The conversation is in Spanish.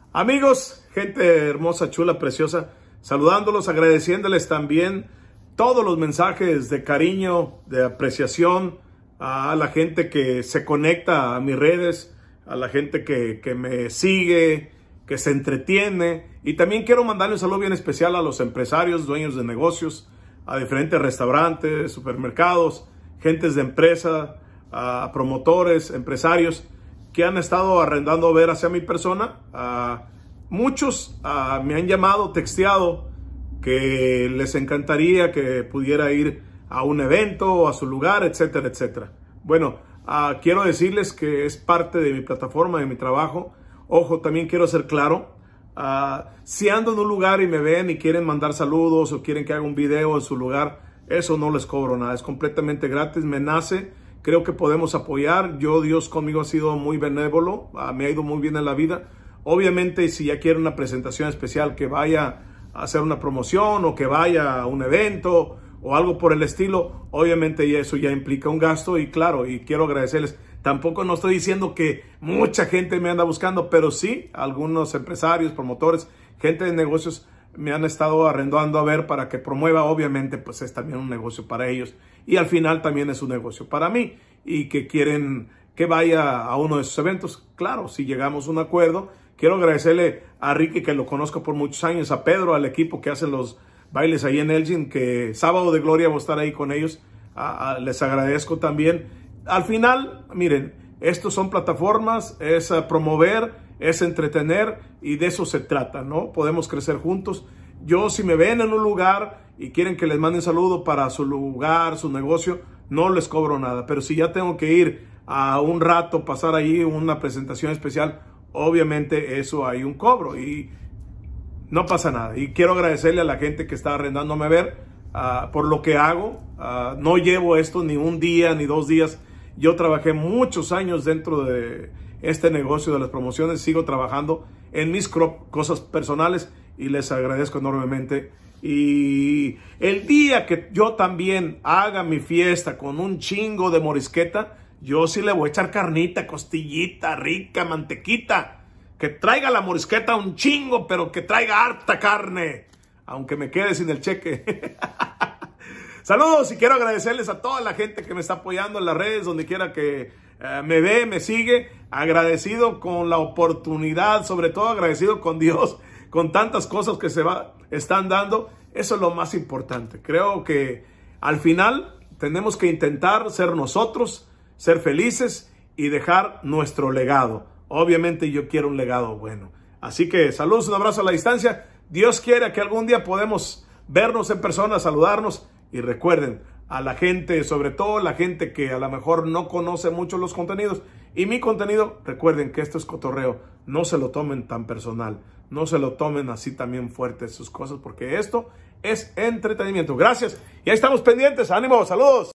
Amigos, gente hermosa, chula, preciosa, saludándolos, agradeciéndoles también todos los mensajes de cariño, de apreciación a la gente que se conecta a mis redes, a la gente que me sigue, que se entretiene. Y también quiero mandarle un saludo bien especial a los empresarios, dueños de negocios, a diferentes restaurantes, supermercados, gentes de empresa, a promotores, empresarios que han estado arrendando ver hacia mi persona. Muchos me han llamado, texteado, que les encantaría que pudiera ir a un evento o a su lugar, etcétera, etcétera. Bueno, quiero decirles que es parte de mi plataforma, de mi trabajo. Ojo, también quiero ser claro. Si ando en un lugar y me ven y quieren mandar saludos o quieren que haga un video en su lugar, eso no les cobro nada, es completamente gratis, me nace. Creo que podemos apoyar. Dios conmigo ha sido muy benévolo, me ha ido muy bien en la vida. Obviamente, si ya quiere una presentación especial, que vaya a hacer una promoción o que vaya a un evento o algo por el estilo, obviamente eso ya implica un gasto. Y claro, y quiero agradecerles. Tampoco no estoy diciendo que mucha gente me anda buscando, pero sí, algunos empresarios, promotores, gente de negocios me han estado arrendando a ver para que promueva. Obviamente, pues es también un negocio para ellos. Y al final también es un negocio para mí. Y que quieren que vaya a uno de esos eventos. Claro, si llegamos a un acuerdo. Quiero agradecerle a Ricky, que lo conozco por muchos años, a Pedro, al equipo que hacen los bailes ahí en Elgin, que sábado de gloria voy a estar ahí con ellos. Les agradezco también. Al final, miren, estos son plataformas, es promover, es entretener, y de eso se trata, ¿no? Podemos crecer juntos. Yo, si me ven en un lugar y quieren que les mande un saludo para su lugar, su negocio, no les cobro nada. Pero si ya tengo que ir a un rato, pasar ahí una presentación especial, obviamente eso hay un cobro y no pasa nada. Y quiero agradecerle a la gente que está arrendándome a ver por lo que hago. No llevo esto ni un día ni 2 días. Yo trabajé muchos años dentro de este negocio de las promociones. Sigo trabajando en mis cosas personales y les agradezco enormemente. Y el día que yo también haga mi fiesta con un chingo de morisqueta, yo sí le voy a echar carnita, costillita, rica, mantequita. Que traiga la morisqueta un chingo, pero que traiga harta carne, aunque me quede sin el cheque. Saludos, y quiero agradecerles a toda la gente que me está apoyando en las redes, donde quiera que me ve, me sigue. Agradecido con la oportunidad, sobre todo agradecido con Dios, con tantas cosas que están dando. Eso es lo más importante. Creo que al final tenemos que intentar ser nosotros, ser felices y dejar nuestro legado. Obviamente yo quiero un legado bueno. Así que saludos, un abrazo a la distancia. Dios quiera que algún día podemos vernos en persona, saludarnos. Y recuerden, a la gente, sobre todo la gente que a lo mejor no conoce mucho los contenidos y mi contenido, recuerden que esto es cotorreo. No se lo tomen tan personal. No se lo tomen así también fuerte sus cosas, porque esto es entretenimiento. Gracias. Y ahí estamos pendientes. Ánimo, saludos.